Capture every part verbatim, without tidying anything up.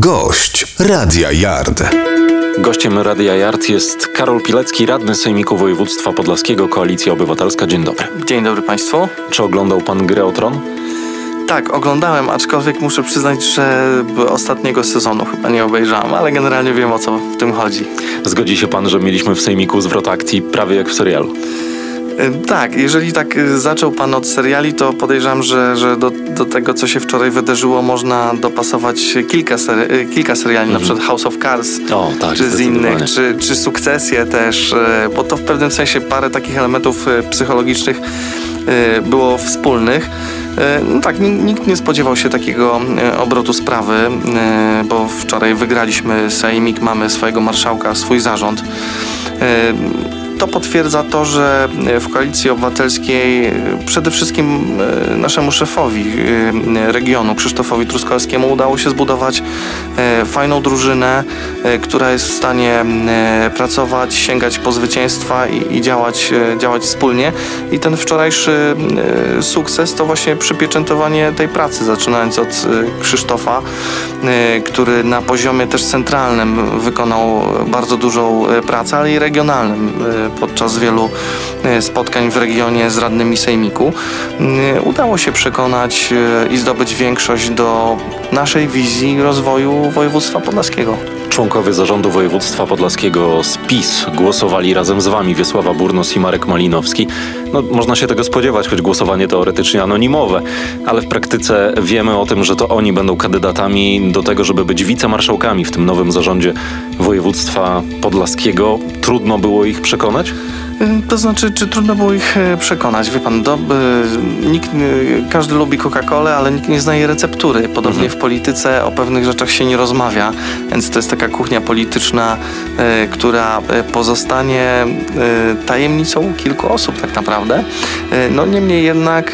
Gość Radia Yard. Gościem Radia Yard jest Karol Pilecki, radny Sejmiku Województwa Podlaskiego, Koalicja Obywatelska. Dzień dobry. Dzień dobry Państwu. Czy oglądał Pan grę o Tron? Tak, oglądałem, aczkolwiek muszę przyznać, że ostatniego sezonu chyba nie obejrzałem, ale generalnie wiem, o co w tym chodzi. Zgodzi się Pan, że mieliśmy w Sejmiku zwrot akcji prawie jak w serialu? Tak, jeżeli tak zaczął Pan od seriali, to podejrzewam, że, że do, do tego, co się wczoraj wydarzyło, można dopasować kilka, seri kilka seriali, mm. na przykład House of Cards, o, tak, czy z innych, czy, czy Sukcesję też, bo to w pewnym sensie parę takich elementów psychologicznych było wspólnych. No tak, nikt nie spodziewał się takiego obrotu sprawy, bo wczoraj wygraliśmy Sejmik, mamy swojego marszałka, swój zarząd. To potwierdza to, że w Koalicji Obywatelskiej przede wszystkim naszemu szefowi regionu, Krzysztofowi Truskolaskiemu, udało się zbudować fajną drużynę, która jest w stanie pracować, sięgać po zwycięstwa i, i działać, działać wspólnie. I ten wczorajszy sukces to właśnie przypieczętowanie tej pracy, zaczynając od Krzysztofa, który na poziomie też centralnym wykonał bardzo dużą pracę, ale i regionalnym. Podczas wielu spotkań w regionie z radnymi Sejmiku udało się przekonać i zdobyć większość do naszej wizji rozwoju województwa podlaskiego. Członkowie zarządu województwa podlaskiego z PiS głosowali razem z wami, Wiesława Burnus i Marek Malinowski. No, można się tego spodziewać, choć głosowanie teoretycznie anonimowe, ale w praktyce wiemy o tym, że to oni będą kandydatami do tego, żeby być wicemarszałkami w tym nowym zarządzie województwa podlaskiego. Trudno było ich przekonać? To znaczy, czy trudno było ich przekonać? Wie pan, do, nikt, każdy lubi Coca-Colę, ale nikt nie zna jej receptury. Podobnie mhm. w polityce o pewnych rzeczach się nie rozmawia, więc to jest taka kuchnia polityczna, y, która pozostanie y, tajemnicą kilku osób tak naprawdę. Y, no niemniej jednak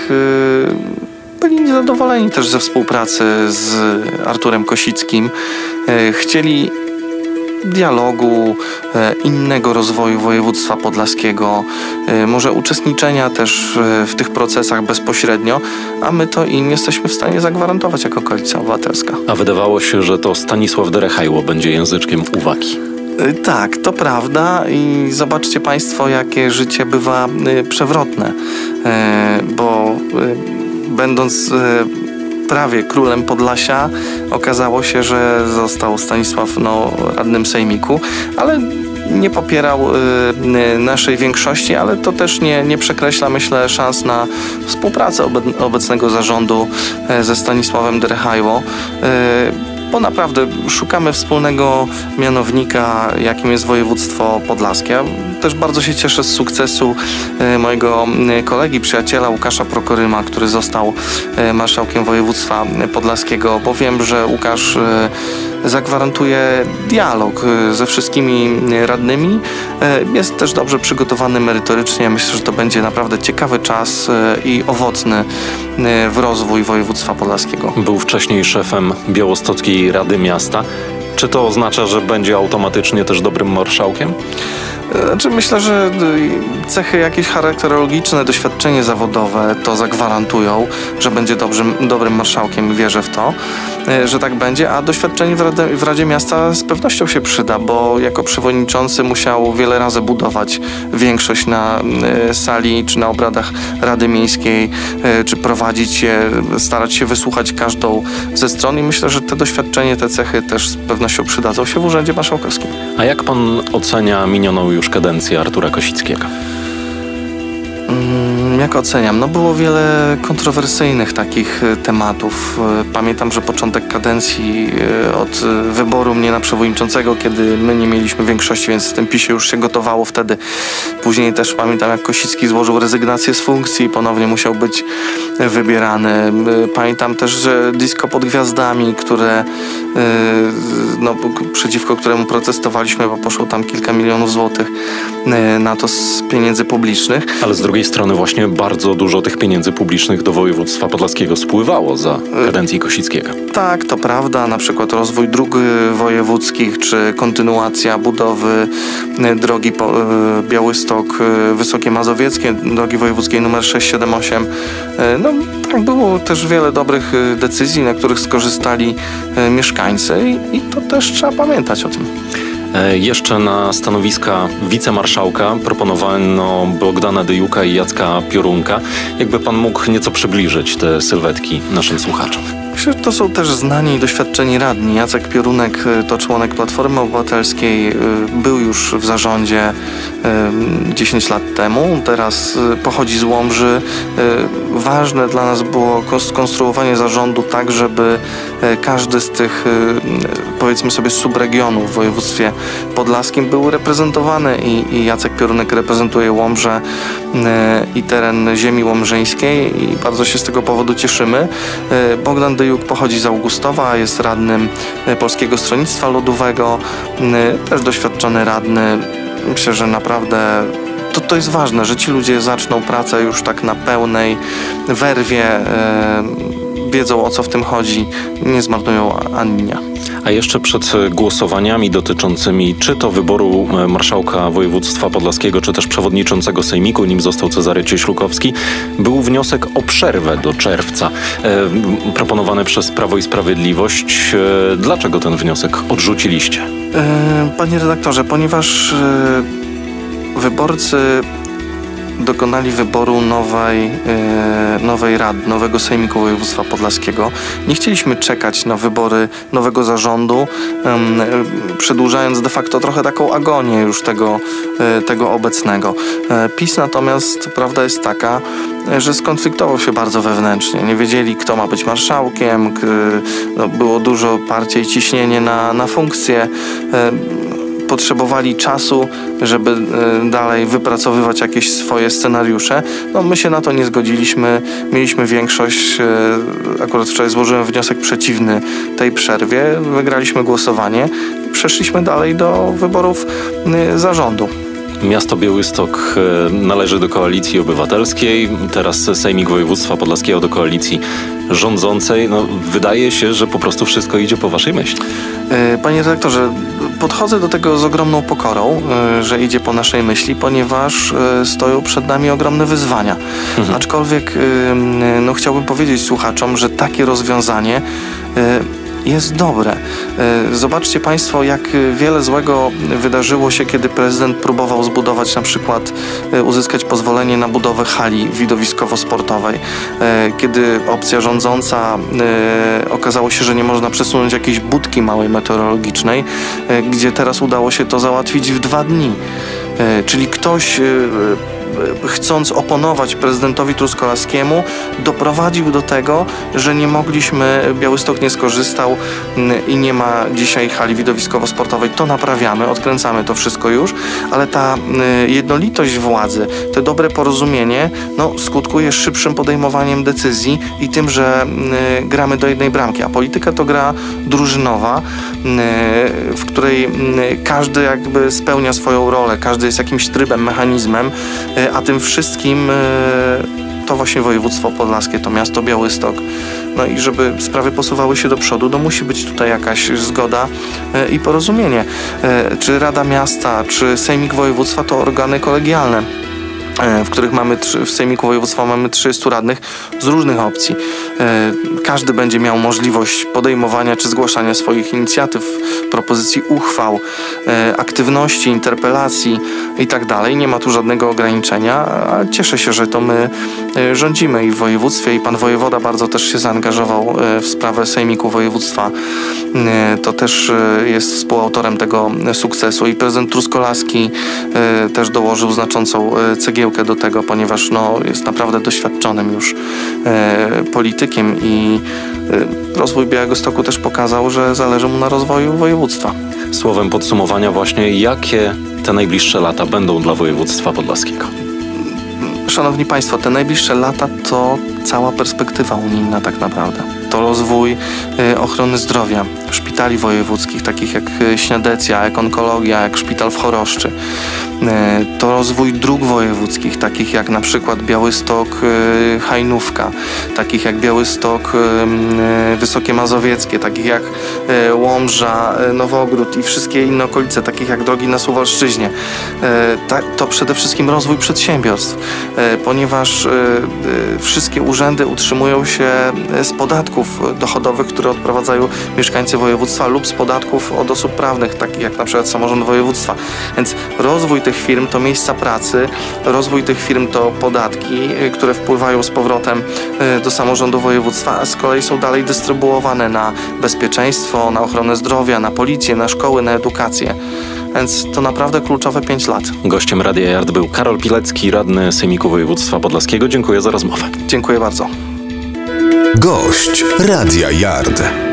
y, byli niezadowoleni też ze współpracy z Arturem Kosickim. Y, chcieli dialogu, innego rozwoju województwa podlaskiego, może uczestniczenia też w tych procesach bezpośrednio, a my to im jesteśmy w stanie zagwarantować jako Koalicja Obywatelska. A wydawało się, że to Stanisław Derechajło będzie języczkiem uwagi. Tak, to prawda i zobaczcie Państwo, jakie życie bywa przewrotne, bo będąc prawie królem Podlasia, okazało się, że został Stanisław no, radnym Sejmiku, ale nie popierał y, naszej większości, ale to też nie, nie przekreśla, myślę, szans na współpracę obe obecnego zarządu y, ze Stanisławem Derechajło. Y, bo naprawdę szukamy wspólnego mianownika, jakim jest województwo podlaskie. Ja też bardzo się cieszę z sukcesu mojego kolegi, przyjaciela Łukasza Prokoryma, który został marszałkiem województwa podlaskiego, bo wiem, że Łukasz zagwarantuje dialog ze wszystkimi radnymi. Jest też dobrze przygotowany merytorycznie. Myślę, że to będzie naprawdę ciekawy czas i owocny w rozwój województwa podlaskiego. Był wcześniej szefem Białostockiej Rady Miasta. Czy to oznacza, że będzie automatycznie też dobrym marszałkiem? Znaczy, myślę, że cechy jakieś charakterologiczne, doświadczenie zawodowe to zagwarantują, że będzie dobrym, dobrym marszałkiem. Wierzę w to, że tak będzie, a doświadczenie w Radzie, w Radzie Miasta z pewnością się przyda, bo jako przewodniczący musiał wiele razy budować większość na sali, czy na obradach Rady Miejskiej, czy prowadzić je, starać się wysłuchać każdą ze stron i myślę, że te doświadczenie, te cechy też z pewnością przydadzą się w Urzędzie Marszałkowskim. A jak pan ocenia minioną już kadencję Artura Kosickiego? Jak oceniam? No było wiele kontrowersyjnych takich tematów. Pamiętam, że początek kadencji od wyboru mnie na przewodniczącego, kiedy my nie mieliśmy większości, więc w tym PiSie już się gotowało wtedy. Później też pamiętam, jak Kosicki złożył rezygnację z funkcji i ponownie musiał być wybierany. Pamiętam też, że disco pod gwiazdami, które no, przeciwko któremu protestowaliśmy, bo poszło tam kilka milionów złotych na to z pieniędzy publicznych. Ale z drugiej strony właśnie bardzo dużo tych pieniędzy publicznych do województwa podlaskiego spływało za kadencji Kosickiego. Tak, to prawda. Na przykład rozwój dróg wojewódzkich, czy kontynuacja budowy drogi Białystok Wysokie Mazowieckie, drogi wojewódzkiej numer sześć siedem osiem. No, Było też wiele dobrych decyzji, na których skorzystali mieszkańcy i to też trzeba pamiętać o tym. Jeszcze na stanowiska wicemarszałka proponowano Bogdana Dyjuka i Jacka Piorunka. Jakby pan mógł nieco przybliżyć te sylwetki naszym słuchaczom? Myślę, że to są też znani i doświadczeni radni. Jacek Piorunek to członek Platformy Obywatelskiej, był już w zarządzie dziesięć lat temu, teraz pochodzi z Łomży. Ważne dla nas było skonstruowanie zarządu tak, żeby każdy z tych, powiedzmy sobie, subregionów w województwie podlaskim był reprezentowany i, i Jacek Piorunek reprezentuje Łomżę i teren ziemi łomżyńskiej i bardzo się z tego powodu cieszymy. Bogdan Dyjuk pochodzi z Augustowa, jest radnym Polskiego Stronnictwa Ludowego, też doświadczony radny. Myślę, że naprawdę to, to jest ważne, że ci ludzie zaczną pracę już tak na pełnej werwie, e, wiedzą, o co w tym chodzi, nie zmarnują ani dnia. A jeszcze przed głosowaniami dotyczącymi czy to wyboru marszałka województwa podlaskiego, czy też przewodniczącego sejmiku, nim został Cezary Cieślukowski, był wniosek o przerwę do czerwca, e, proponowany przez Prawo i Sprawiedliwość. E, dlaczego ten wniosek odrzuciliście? E, panie redaktorze, ponieważ e, wyborcy dokonali wyboru nowej, e, nowej rady, nowego sejmiku województwa podlaskiego. Nie chcieliśmy czekać na wybory nowego zarządu, e, przedłużając de facto trochę taką agonię już tego, e, tego obecnego. E, PiS natomiast, prawda jest taka, e, że skonfliktował się bardzo wewnętrznie. Nie wiedzieli, kto ma być marszałkiem, k, no, było dużo parcie i ciśnienie na, na funkcję. E, potrzebowali czasu, żeby dalej wypracowywać jakieś swoje scenariusze. No, my się na to nie zgodziliśmy. Mieliśmy większość. Akurat wczoraj złożyłem wniosek przeciwny tej przerwie. Wygraliśmy głosowanie i przeszliśmy dalej do wyborów zarządu. Miasto Białystok należy do Koalicji Obywatelskiej, teraz Sejmik Województwa Podlaskiego do koalicji rządzącej. No, wydaje się, że po prostu wszystko idzie po waszej myśli. Panie redaktorze, podchodzę do tego z ogromną pokorą, że idzie po naszej myśli, ponieważ stoją przed nami ogromne wyzwania. Mhm. Aczkolwiek no, chciałbym powiedzieć słuchaczom, że takie rozwiązanie jest dobre. Zobaczcie Państwo, jak wiele złego wydarzyło się, kiedy prezydent próbował zbudować, na przykład uzyskać pozwolenie na budowę hali widowiskowo-sportowej. Kiedy opcja rządząca okazało się, że nie można przesunąć jakiejś budki małej meteorologicznej, gdzie teraz udało się to załatwić w dwa dni. Czyli ktoś, chcąc oponować prezydentowi Truskolaskiemu, doprowadził do tego, że nie mogliśmy, Białystok nie skorzystał i nie ma dzisiaj hali widowiskowo-sportowej. To naprawiamy, odkręcamy to wszystko już, ale ta jednolitość władzy, to dobre porozumienie, no, skutkuje szybszym podejmowaniem decyzji i tym, że gramy do jednej bramki, a polityka to gra drużynowa, w której każdy jakby spełnia swoją rolę, każdy jest jakimś trybem, mechanizmem, a tym wszystkim to właśnie województwo podlaskie, to miasto Białystok. No i żeby sprawy posuwały się do przodu, no musi być tutaj jakaś zgoda i porozumienie. Czy Rada Miasta, czy Sejmik Województwa to organy kolegialne, w których mamy, w Sejmiku Województwa mamy trzydziestu radnych z różnych opcji. Każdy będzie miał możliwość podejmowania czy zgłaszania swoich inicjatyw, propozycji uchwał, aktywności, interpelacji i tak dalej. Nie ma tu żadnego ograniczenia, ale cieszę się, że to my rządzimy i w województwie i pan wojewoda bardzo też się zaangażował w sprawę Sejmiku Województwa. To też jest współautorem tego sukcesu i prezydent Truskolaski też dołożył znaczącą cegiełkę do tego, ponieważ no, jest naprawdę doświadczonym już e, politykiem i e, rozwój Białegostoku też pokazał, że zależy mu na rozwoju województwa. Słowem podsumowania właśnie, jakie te najbliższe lata będą dla województwa podlaskiego? Szanowni Państwo, te najbliższe lata to cała perspektywa unijna tak naprawdę. To rozwój e, ochrony zdrowia, szpitali. szpitali wojewódzkich, takich jak Śniadecja, jak onkologia, jak szpital w Choroszczy. To rozwój dróg wojewódzkich, takich jak na przykład Białystok, Hajnówka, takich jak Białystok, Wysokie Mazowieckie, takich jak Łomża, Nowogród i wszystkie inne okolice, takich jak drogi na Suwalszczyźnie. To przede wszystkim rozwój przedsiębiorstw, ponieważ wszystkie urzędy utrzymują się z podatków dochodowych, które odprowadzają mieszkańcy województwa lub z podatków od osób prawnych, takich jak na przykład samorząd województwa. Więc rozwój tych firm to miejsca pracy, rozwój tych firm to podatki, które wpływają z powrotem do samorządu województwa, a z kolei są dalej dystrybuowane na bezpieczeństwo, na ochronę zdrowia, na policję, na szkoły, na edukację. Więc to naprawdę kluczowe pięć lat. Gościem Radia Yard był Karol Pilecki, radny Sejmiku Województwa Podlaskiego. Dziękuję za rozmowę. Dziękuję bardzo. Gość Radia Yard.